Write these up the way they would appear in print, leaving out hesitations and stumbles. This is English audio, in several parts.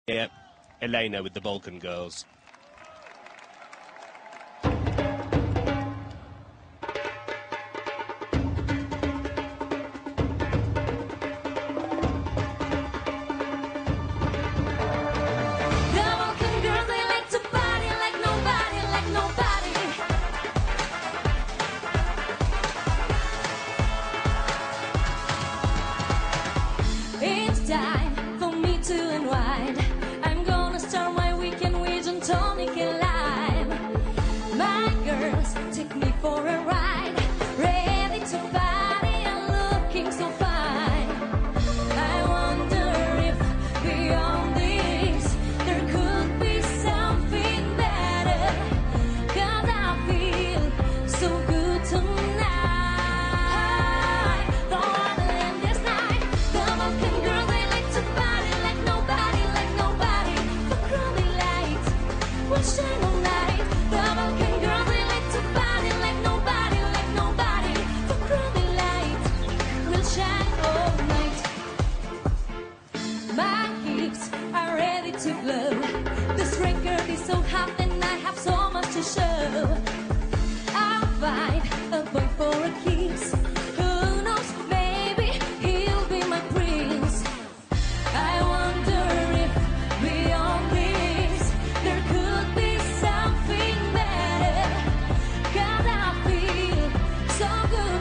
Here, Elena with the Balkan Girls. It's time for me to unwind. I'm gonna start my weekend with gin tonic and lime. My girls take me for a ride, ready to party and looking so fine. I wonder if beyond this there could be something better, 'cause I feel so good tonight. Shine all night, the Balkan girls, they like to party like nobody, the cruising lights will shine all night. My hips are ready to blow. This record is so hot and I have so much to show. I'll find a boy for a kiss. Who knows, maybe he'll be my prince. I wonder if beyond this there could be something better, 'cause I feel so good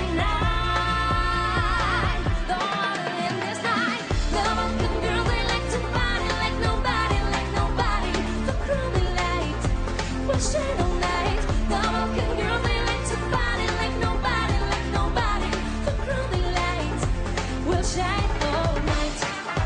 tonight. The water in this night, the Balkan girls, they like to party like nobody, the cruising lights will shine all night. The Balkan girls, they like to party like nobody, the cruising lights will shine all night.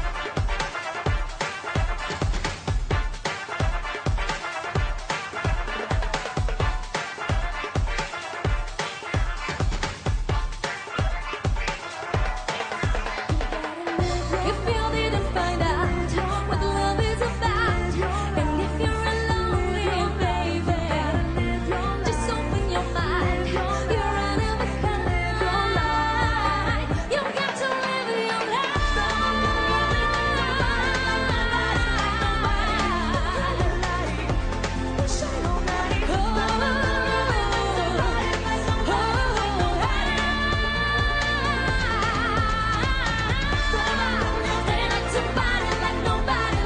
If you didn't find out what love is about, and if you're lonely, baby, just open your mind. You're out of the kind. You got to live your life. Shine all night. They like to party like nobody,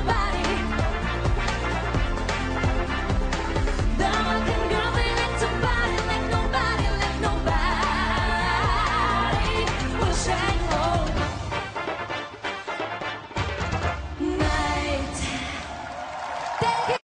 the Balkan girls, they like to party like nobody, will shine all night. Thank you.